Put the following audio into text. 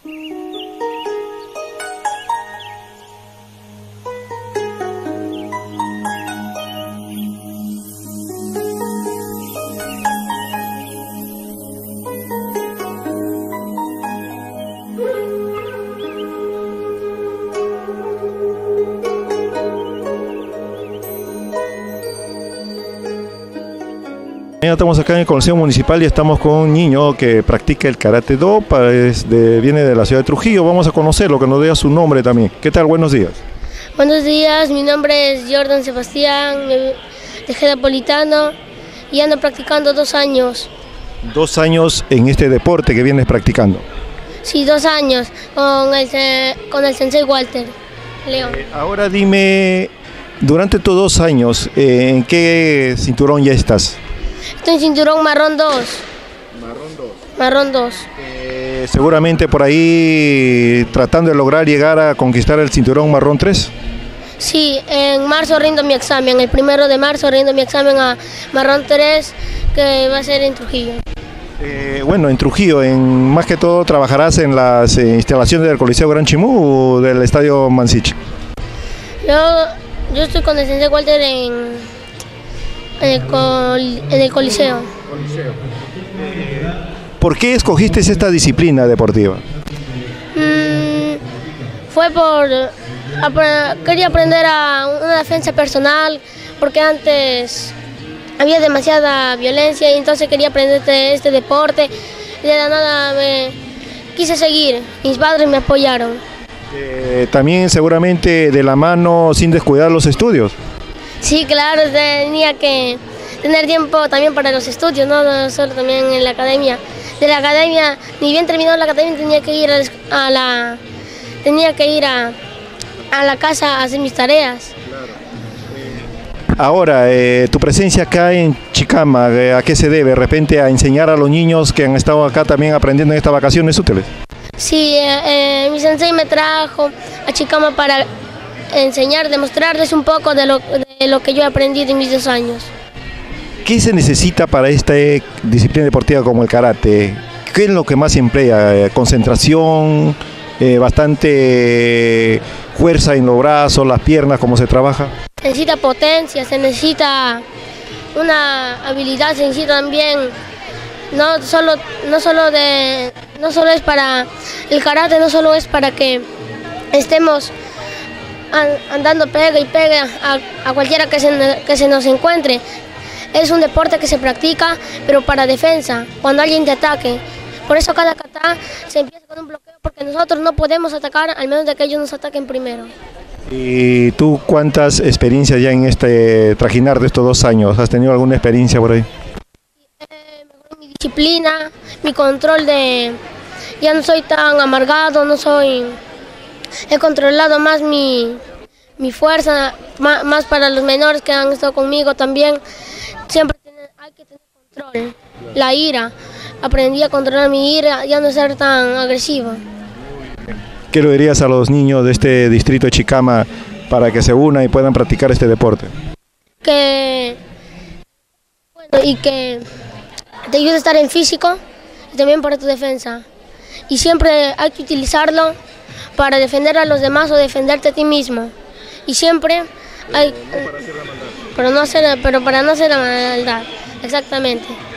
Estamos acá en el Coliseo Municipal y estamos con un niño que practica el Karate Do, viene de la ciudad de Trujillo. Vamos a conocerlo, que nos diga su nombre también. ¿Qué tal? Buenos días. Buenos días, mi nombre es Jordan Sebastián Tejeda Politano y ando practicando 2 años. 2 años en este deporte que vienes practicando. Sí, 2 años con el sensei Walter León. Ahora dime, durante estos 2 años, ¿en qué cinturón ya estás? Estoy en cinturón marrón 2. Marrón 2. Marrón 2. Seguramente por ahí tratando de lograr llegar a conquistar el cinturón marrón 3. Sí, en marzo rindo mi examen, el 1 de marzo rindo mi examen a marrón 3, que va a ser en Trujillo. Bueno, en Trujillo, más que todo, ¿trabajarás en las instalaciones del Coliseo Gran Chimú o del Estadio Mansich? Yo estoy con el sensei Walter en el Coliseo. ¿Por qué escogiste esta disciplina deportiva? Fue quería aprender a una defensa personal, porque antes había demasiada violencia y entonces quería aprender este deporte. Y de la nada me quise seguir, mis padres me apoyaron. También seguramente de la mano, sin descuidar los estudios. Sí, claro, tenía que tener tiempo también para los estudios, no solo también en la academia. De la academia, ni bien terminado la academia, tenía que ir a la casa a hacer mis tareas. Ahora, tu presencia acá en Chicama, ¿a qué se debe? ¿De repente a enseñar a los niños que han estado acá también aprendiendo en estas vacaciones útiles? Sí, mi sensei me trajo a Chicama para enseñar, demostrarles un poco de lo que yo he aprendido en mis 2 años. ¿Qué se necesita para esta disciplina deportiva como el karate? ¿Qué es lo que más se emplea? ¿Concentración? ¿Bastante fuerza en los brazos, las piernas? ¿Cómo se trabaja? Se necesita potencia, se necesita una habilidad, se necesita también, no solo es para el karate, no solo es para que estemos andando pega y pega a cualquiera que se nos encuentre. Es un deporte que se practica, pero para defensa, cuando alguien te ataque. Por eso cada kata se empieza con un bloqueo, porque nosotros no podemos atacar al menos de que ellos nos ataquen primero. ¿Y tú cuántas experiencias ya en este trajinar de estos 2 años? ¿Has tenido alguna experiencia por ahí? Mejoré mi disciplina, mi control ya no soy tan amargado, he controlado más mi fuerza, más para los menores que han estado conmigo también. Siempre hay que tener control, la ira. Aprendí a controlar mi ira, ya no ser tan agresiva. ¿Qué le dirías a los niños de este distrito de Chicama para que se unan y puedan practicar este deporte? Que te ayude a estar en físico y también para tu defensa. Y siempre hay que utilizarlo para defender a los demás o defenderte a ti mismo. Y siempre hay... Pero para no hacer la maldad, exactamente.